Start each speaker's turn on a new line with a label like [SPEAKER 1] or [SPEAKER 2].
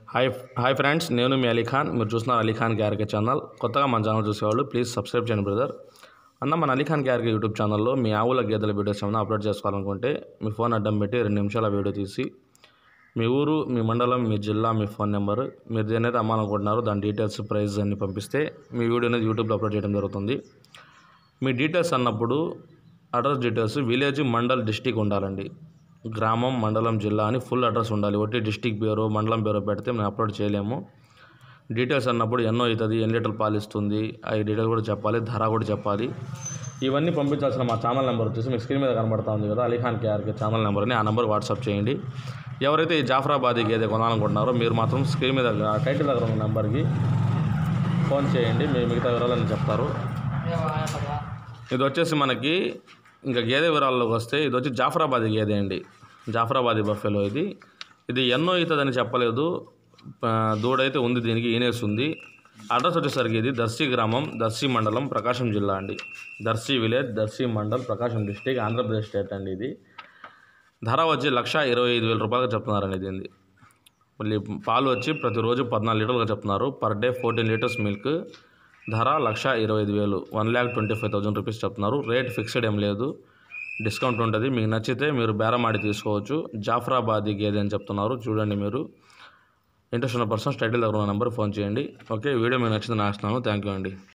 [SPEAKER 1] Hi hi friends, నేను మీ అలీఖాన్. మీరు చూస్తున్నారు అలీఖాన్ కేఆర్కే ఛానల్. కొత్తగా మన ఛానల్ చూసేవాళ్ళు ప్లీజ్ సబ్స్క్రైబ్ చేయండి బ్రదర్. అన్న, మన అలీఖాన్ కేఆర్కే యూట్యూబ్ ఛానల్లో మీ ఆవుల గేదెల వీడియోస్ ఏమైనా అప్లోడ్ చేసుకోవాలనుకుంటే మీ ఫోన్ అడ్డం పెట్టి 2 నిమిషాల వీడియో తీసి మీ ఊరు, మీ మండలం, మీ జిల్లా, మీ ఫోన్ నెంబర్, మీరు దేనైతే అమ్మాలనుకుంటున్నారో దాని డీటెయిల్స్, ప్రైస్ అన్ని పంపిస్తే మీ వీడియో అనేది యూట్యూబ్లో అప్లోడ్ చేయడం జరుగుతుంది. మీ డీటెయిల్స్ అన్నప్పుడు address details village, mandal, district ఉండాలండి. గ్రామం, మండలం, జిల్లా అని ఫుల్ అడ్రస్ ఉండాలి. ఒకటి డిస్టిక్ పేరు, మండలం పేరు పెడితే మేము అప్లోడ్ చేయలేము. డీటెయిల్స్ అన్నప్పుడు ఎన్నో అవుతుంది, ఎన్ని లీటర్లు పాలు ఇస్తుంది, ఆ డీటెయిల్స్ కూడా చెప్పాలి, ధర కూడా చెప్పాలి. ఇవన్నీ పంపించాల్సిన మా ఛానల్ నెంబర్ వచ్చేసి మీకు స్క్రీన్ మీద కనబడతా ఉంది కదా, అలీఖాన్ కేఆర్కే ఛానల్ నెంబర్ని, ఆ నెంబర్ వాట్సాప్ చేయండి. ఎవరైతే ఈ జాఫరాబాదీ గేదె కొనాలనుకుంటున్నారో మీరు మాత్రం స్క్రీన్ మీద టైటిల్ దగ్గర ఉన్న నెంబర్కి ఫోన్ చేయండి, మీరు మిగతా వివరాలని చెప్తారు. ఇది వచ్చేసి మనకి ఇంకా గేదె వివరాల్లోకి వస్తే, ఇది వచ్చి జాఫరాబాదీ గేదె అండి, జాఫరాబాదీ బఫెలో. ఇది ఎన్నో అవుతుందని చెప్పలేదు, దూడైతే ఉంది, దీనికి ఈనేస్ ఉంది. అడ్రస్ వచ్చేసరికి ఇది దర్శి గ్రామం, దర్శి మండలం, ప్రకాశం జిల్లా అండి. Darsi village, Darsi mandal, Prakasam district, Andhra Pradesh state అండి. ఇది ధర వచ్చి 1,25,000 రూపాయలుగా చెప్తున్నారండి. దీన్ని మళ్ళీ పాలు వచ్చి ప్రతిరోజు 14 లీటర్లుగా చెప్తున్నారు. Per day 14 litres milk. ధర 1,25,000, 1,25,000 రూపీస్ చెప్తున్నారు. రేట్ ఫిక్స్డ్ ఏం లేదు, డిస్కౌంట్ ఉంటుంది. మీకు నచ్చితే మీరు బేరమాడి తీసుకోవచ్చు. జాఫరాబాదీ గేదె అని చెప్తున్నారు, చూడండి. మీరు ఇంట్రెస్ట్ ఉన్న పర్సన్స్ టైటిల్ దగ్గర ఉన్న నెంబర్ ఫోన్ చేయండి. ఓకే, వీడియో మీకు నచ్చింది ఆశిస్తున్నాను. థ్యాంక్ యూ అండి.